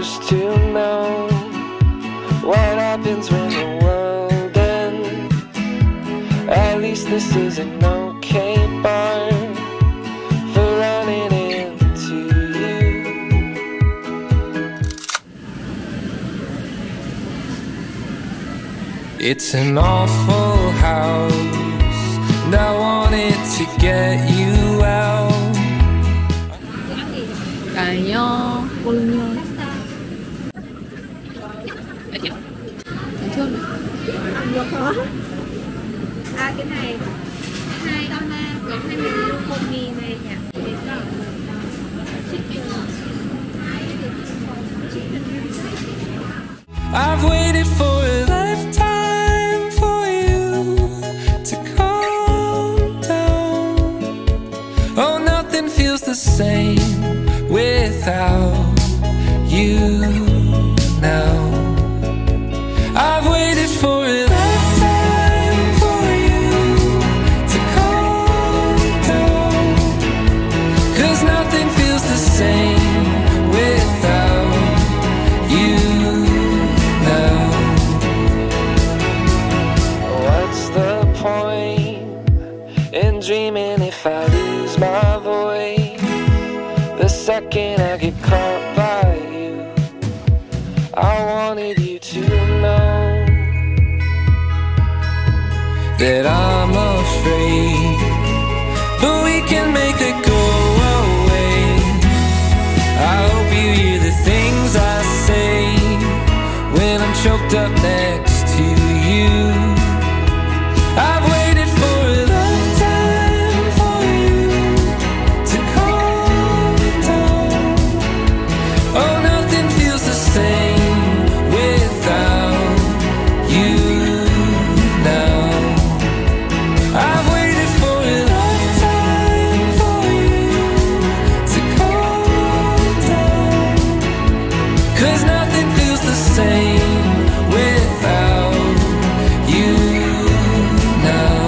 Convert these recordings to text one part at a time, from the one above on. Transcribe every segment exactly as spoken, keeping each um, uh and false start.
used to know what happens when the world ends. At least this is an okay bar for running into you. It's an awful house, and I wanted to get you out. Cà nho, bolognese. Trước được hả? À cái này hai con ma, có hai mình luôn một mì này nhỉ? I've waited for a lifetime for you to calm down. Oh, nothing feels the same without you now. I've waited for a lifetime for you to calm down, 'cause nothing feels the same without you now. What's the point in dreaming if I lose my voice the second I get caught by you? I wanted you to know that I'm afraid, but we can make it go away. I hope you hear the things I say when I'm choked up next to you. I've waited for a lifetime for you to calm down. Oh, nothing feels the same without you now. I've waited for a lifetime for you to calm down, 'cause nothing feels the same without you now.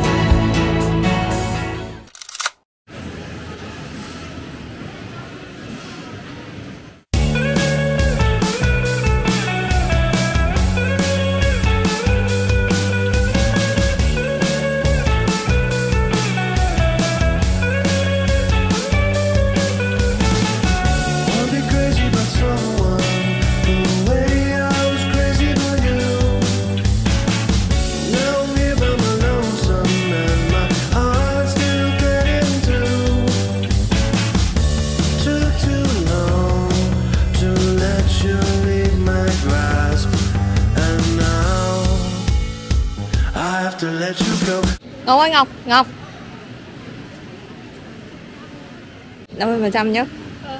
I'll be crazy about someone the way I was crazy about you. Now I'm here by my lonesome and my heart's still getting through. Took too long to let you leave my grasp, and now I have to let you go. Ngọc ơi, Ngọc, Ngọc năm mươi phần trăm nhá.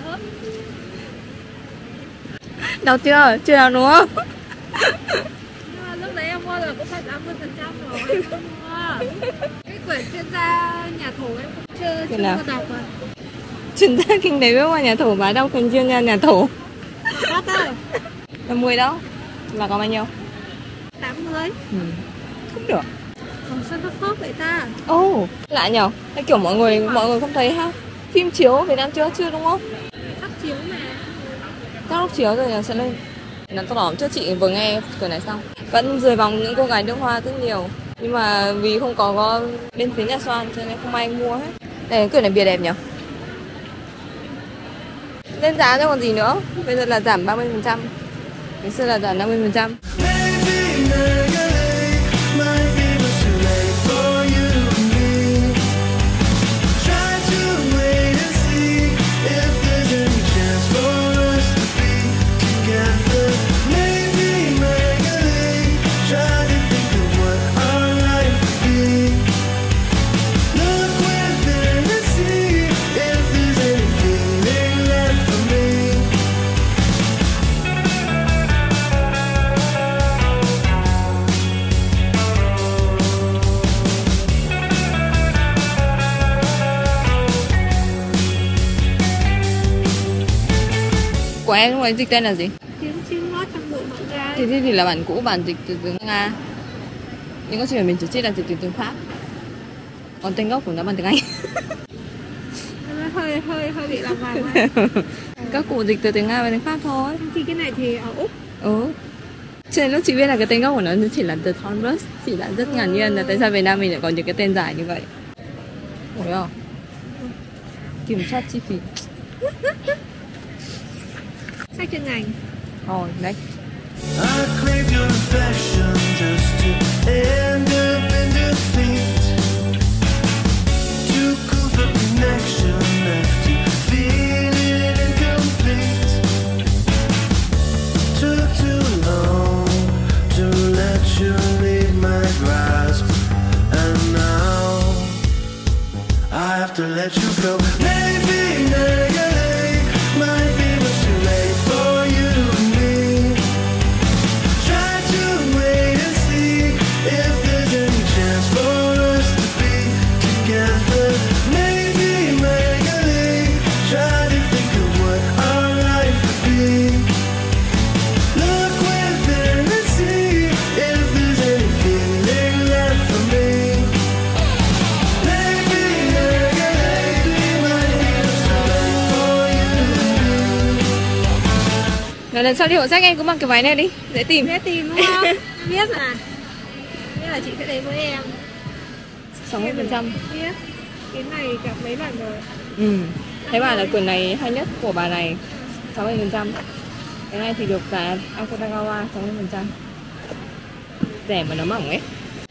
Đau chưa? Chưa đau đúng không? Nhưng mà lúc đấy em mua rồi cũng phải tám mươi phần trăm rồi, em không mua. Cái quyển chuyên gia nhà thổ em cũng chưa, chưa nào? có đọc rồi. Chuyển ra kinh tế với nhà thổ và đâu cần chuyên gia nhà thổ. Đắt rồi, năm mươi đâu? Là có bao nhiêu? tám mươi. Ừ. Cũng được. Còn sao nó phốt vậy ta? Ồ, oh, lạ nhở? Cái kiểu mọi người mọi người không thấy ha? Phim chiếu Việt Nam chưa chưa đúng không? Sắp chiếu mà. Các lúc chiếu rồi là sẽ lên. Nó to đỏ trước chị vừa nghe cửa này xong. Vẫn rời vòng những cô gái nước hoa rất nhiều. Nhưng mà vì không có, có bên phía nhà xoan cho nên không ai mua hết. Đây, cửa này bìa đẹp nhở? Lên giá cho còn gì nữa. Bây giờ là giảm ba mươi phần trăm. Ngày xưa là giảm năm mươi phần trăm. Của em lúc ấy dịch tên là gì? Tiếng chim hót trong bụi mận gai. Thì thì là bản cũ, bản dịch từ tiếng Nga. Nhưng có chuyện mình chỉ biết là dịch từ tiếng Pháp. Còn tên gốc của nó bằng tiếng Anh. hơi hơi hơi bị lòng vòng ấy. Các cụ dịch từ tiếng Nga và tiếng Pháp thôi. Thì cái này thì ở Úc. Ừ. Cho nên lúc chị biết là cái tên gốc của nó chỉ là The Thornbus, chỉ là rất ngạc nhiên là tại sao Việt Nam mình lại có những cái tên dài như vậy. Thấy không? Kiểm soát chi phí. Sách chuyên ngành. Thôi, next. I crave your affection just to end up in defeat. Too cool for connection, left to feeling incomplete. Took too long to let you leave my grasp, and now I have to let you go. Maybe negative might be what's too late for you and me. Try to wait and see if there's any chance for us to be together. Maybe negative, try to think of what our life would be. Look within and see if there's any feeling left for me. Maybe negative might be what's too late for you and me. Rồi lần sau đi hộ sách em cũng mặc cái váy này đi, dễ tìm. Dễ tìm đúng không? Biết à? Biết là chị sẽ đến với em. sáu mươi phần trăm. Biết. Cái này gặp mấy lần rồi. Ừ. Thấy bảo là quần này hay nhất của bà này, sáu mươi phần trăm. Cái này thì được giá Aconcagua sáu mươi phần trăm. Rẻ mà nó mỏng ấy.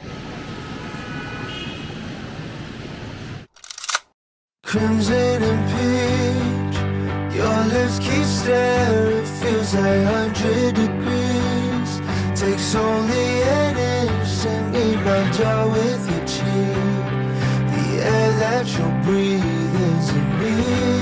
Crimson and peach, your lips keep staring, it feels like a hundred degrees. Takes only an inch and meet my jaw with your cheek. The air that you'll breathe into me.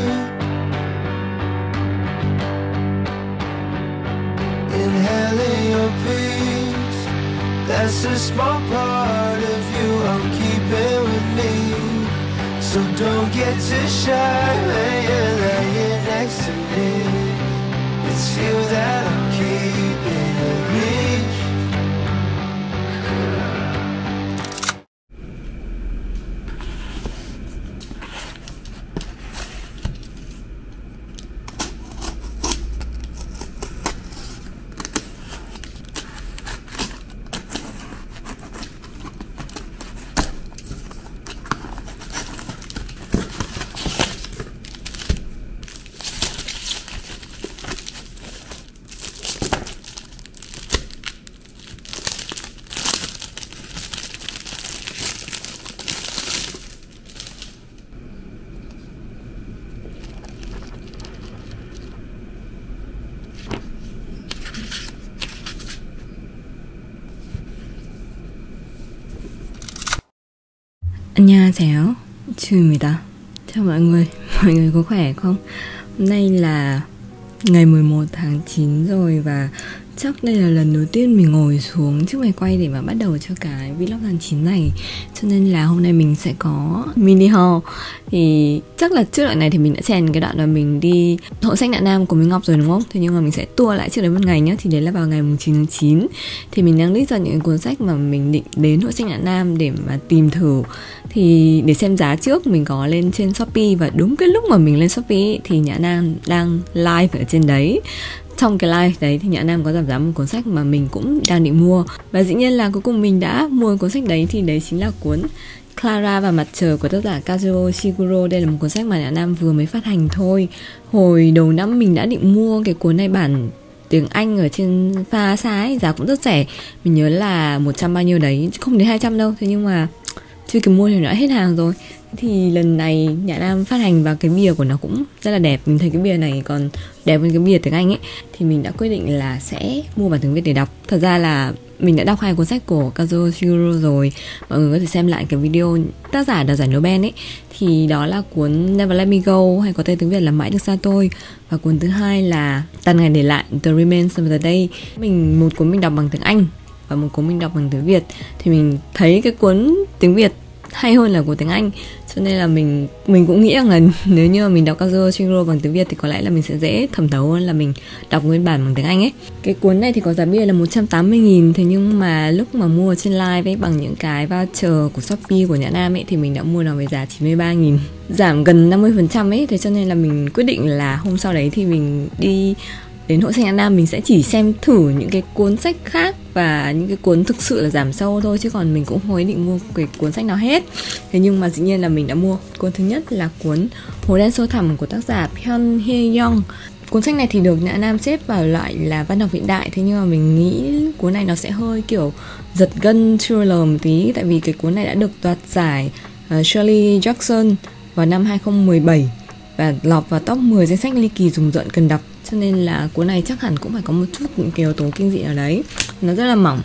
Inhaling your peace, that's a small part of you I'm keeping with me. So don't get too shy when you're laying next to me. It's you that I'm keeping in reach. 안녕하세요, 주입니다. Chào mọi người, mọi người có khỏe không? Hôm nay là ngày mười một tháng chín rồi và chắc đây là lần đầu tiên mình ngồi xuống trước máy quay để mà bắt đầu cho cái vlog tháng chín này. Cho nên là hôm nay mình sẽ có mini haul. Thì chắc là trước đoạn này thì mình đã chèn cái đoạn là mình đi hội sách Nhạn Nam của Minh Ngọc rồi đúng không? Thế nhưng mà mình sẽ tua lại trước đấy một ngày nhá. Thì đấy là vào ngày chín tháng chín. Thì mình đang list ra những cuốn sách mà mình định đến hội sách Nhạn Nam để mà tìm thử. Thì để xem giá trước mình có lên trên Shopee. Và đúng cái lúc mà mình lên Shopee thì Nhạn Nam đang live ở trên đấy. Trong cái live đấy thì Nhạn Nam có giảm giá một cuốn sách mà mình cũng đang định mua. Và dĩ nhiên là cuối cùng mình đã mua cuốn sách đấy. Thì đấy chính là cuốn Clara và Mặt Trời của tác giả Kazuo Ishiguro. Đây là một cuốn sách mà Nhạn Nam vừa mới phát hành thôi. Hồi đầu năm mình đã định mua cái cuốn này bản tiếng Anh ở trên pha sái, giá cũng rất rẻ. Mình nhớ là một trăm bao nhiêu đấy, không đến hai trăm đâu. Thế nhưng mà chưa kịp mua thì đã hết hàng rồi. Thì lần này Nhạn Nam phát hành và cái bìa của nó cũng rất là đẹp. Mình thấy cái bìa này còn đẹp hơn cái bìa tiếng Anh ấy. Thì mình đã quyết định là sẽ mua bản tiếng Việt để đọc. Thật ra là mình đã đọc hai cuốn sách của Kazuo Ishiguro rồi. Mọi người có thể xem lại cái video tác giả đoạt giải Nobel ấy. Thì đó là cuốn Never Let Me Go, hay có tên tiếng Việt là Mãi Được Xa Tôi. Và cuốn thứ hai là Tàn Ngày Để Lại, The Remains of the Day. Mình một cuốn mình đọc bằng tiếng Anh và một cuốn mình đọc bằng tiếng Việt. Thì mình thấy cái cuốn tiếng Việt hay hơn là của tiếng Anh, cho nên là mình mình cũng nghĩ rằng là nếu như mà mình đọc Kazuo Shinro bằng tiếng Việt thì có lẽ là mình sẽ dễ thẩm thấu hơn là mình đọc nguyên bản bằng tiếng Anh ấy. Cái cuốn này thì có giá bìa là một trăm tám mươi nghìn, thế nhưng mà lúc mà mua trên live ấy bằng những cái voucher của Shopee của Nhã Nam ấy thì mình đã mua nó với giá chín mươi ba nghìn, giảm gần năm mươi phần trăm ấy. Thế cho nên là mình quyết định là hôm sau đấy thì mình đi đến Hội Sách Nhã Nam, mình sẽ chỉ xem thử những cái cuốn sách khác và những cái cuốn thực sự là giảm sâu thôi, chứ còn mình cũng không ý định mua cái cuốn sách nào hết. Thế nhưng mà dĩ nhiên là mình đã mua. Cuốn thứ nhất là cuốn Hồ Đen Sâu Thẳm của tác giả Pyun Hye Young. Cuốn sách này thì được Nhã Nam xếp vào loại là văn học hiện đại, thế nhưng mà mình nghĩ cuốn này nó sẽ hơi kiểu giật gân thriller một tí, tại vì cái cuốn này đã được đoạt giải uh, Shirley Jackson vào năm hai không một bảy và lọt vào top mười danh sách ly kỳ rùng rợn cần đọc, cho nên là cuốn này chắc hẳn cũng phải có một chút những cái yếu tố kinh dị nào đấy. Nó rất là mỏng,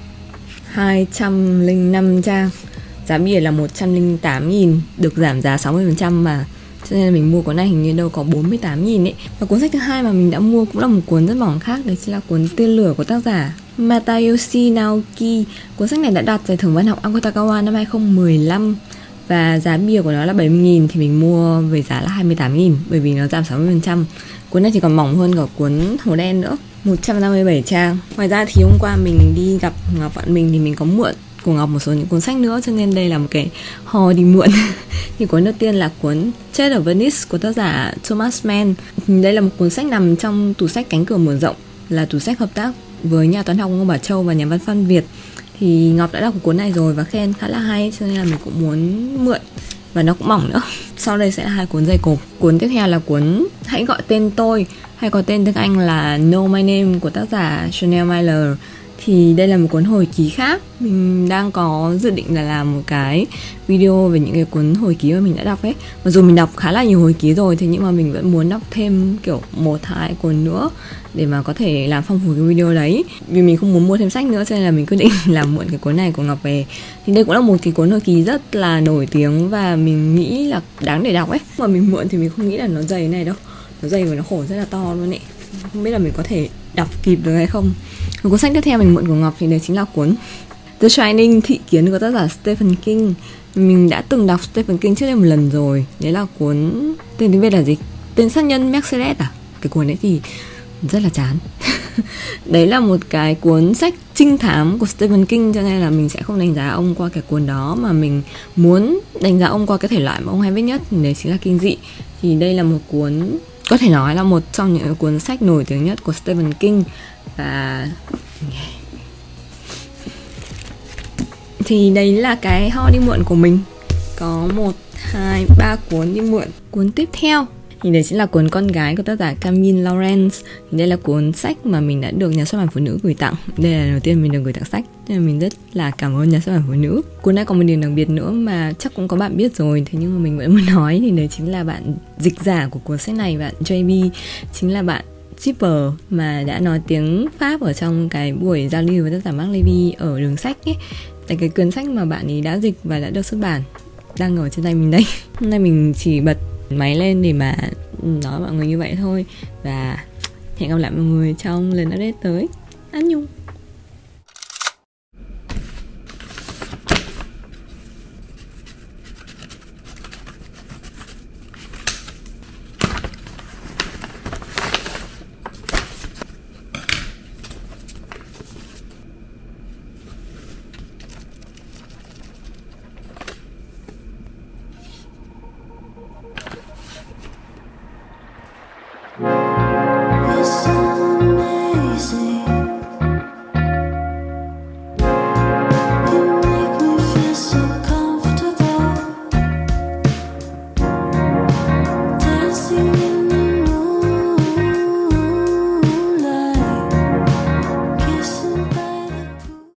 hai trăm lẻ năm trang, giá bìa là một trăm lẻ tám nghìn, được giảm giá sáu mươi phần trăm mà, cho nên là mình mua cuốn này hình như đâu có bốn mươi tám nghìn ấy. Và cuốn sách thứ hai mà mình đã mua cũng là một cuốn rất mỏng khác, đấy chính là cuốn Tên Lửa của tác giả Matayoshi Naoki. Cuốn sách này đã đạt giải thưởng văn học Akutagawa năm hai không một lăm và giá bìa của nó là bảy mươi nghìn, thì mình mua với giá là hai mươi tám nghìn bởi vì nó giảm sáu mươi phần trăm. Cuốn này thì còn mỏng hơn cả cuốn Hồ Đen nữa, một trăm năm mươi bảy trang. Ngoài ra thì hôm qua mình đi gặp Ngọc bạn mình thì mình có mượn của Ngọc một số những cuốn sách nữa, cho nên đây là một cái hò đi mượn. Thì cuốn đầu tiên là cuốn Chết ở Venice của tác giả Thomas Mann. Đây là một cuốn sách nằm trong tủ sách Cánh Cửa Mở Rộng, là tủ sách hợp tác với nhà toán học Ngô Bảo Châu và nhà văn Phan Việt. Thì Ngọc đã đọc cuốn này rồi và khen khá là hay, cho nên là mình cũng muốn mượn, và nó cũng mỏng nữa. Sau đây sẽ là hai cuốn dày cộp. Cuốn tiếp theo là cuốn Hãy Gọi Tên Tôi, hay có tên tiếng Anh là Know My Name của tác giả Chanel Miller. Thì đây là một cuốn hồi ký khác. Mình đang có dự định là làm một cái video về những cái cuốn hồi ký mà mình đã đọc ấy. Mặc dù mình đọc khá là nhiều hồi ký rồi, thế nhưng mà mình vẫn muốn đọc thêm kiểu một hai cuốn nữa để mà có thể làm phong phú cái video đấy. Vì mình không muốn mua thêm sách nữa, cho nên là mình quyết định làm mượn cái cuốn này của Ngọc về. Thì đây cũng là một cái cuốn hồi ký rất là nổi tiếng và mình nghĩ là đáng để đọc ấy. Mà mình mượn thì mình không nghĩ là nó dày này đâu. Nó dày và nó khổ rất là to luôn ấy. Không biết là mình có thể đọc kịp được hay không. Cuốn sách tiếp theo mình mượn của Ngọc thì đấy chính là cuốn The Shining, Thị Kiến của tác giả Stephen King. Mình đã từng đọc Stephen King trước đây một lần rồi. Đấy là cuốn, tên tiếng Việt là gì? Tên sát nhân Mercedes à? Cái cuốn đấy thì rất là chán. Đấy là một cái cuốn sách trinh thám của Stephen King, cho nên là mình sẽ không đánh giá ông qua cái cuốn đó, mà mình muốn đánh giá ông qua cái thể loại mà ông hay viết nhất, đấy chính là kinh dị. Thì đây là một cuốn có thể nói là một trong những cuốn sách nổi tiếng nhất của Stephen King. Và thì đấy là cái ho đi mượn của mình. Có một, hai, ba cuốn đi mượn. Cuốn tiếp theo thì đấy chính là cuốn Con Gái của tác giả Camille Laurence. Thì đây là cuốn sách mà mình đã được nhà xuất bản Phụ Nữ gửi tặng. Đây là lần đầu tiên mình được gửi tặng sách, nên là mình rất là cảm ơn nhà xuất bản Phụ Nữ. Cuốn này có một điểm đặc biệt nữa mà chắc cũng có bạn biết rồi, thế nhưng mà mình vẫn muốn nói. Thì đấy chính là bạn dịch giả của cuốn sách này, bạn gi bê, chính là bạn shipper mà đã nói tiếng Pháp ở trong cái buổi giao lưu với tác giả Mark Levy ở đường sách ấy. Tại cái cuốn sách mà bạn ấy đã dịch và đã được xuất bản đang ở trên tay mình đây. Hôm nay mình chỉ bật máy lên để mà nói mọi người như vậy thôi. Và hẹn gặp lại mọi người trong lần update tới. An nhung.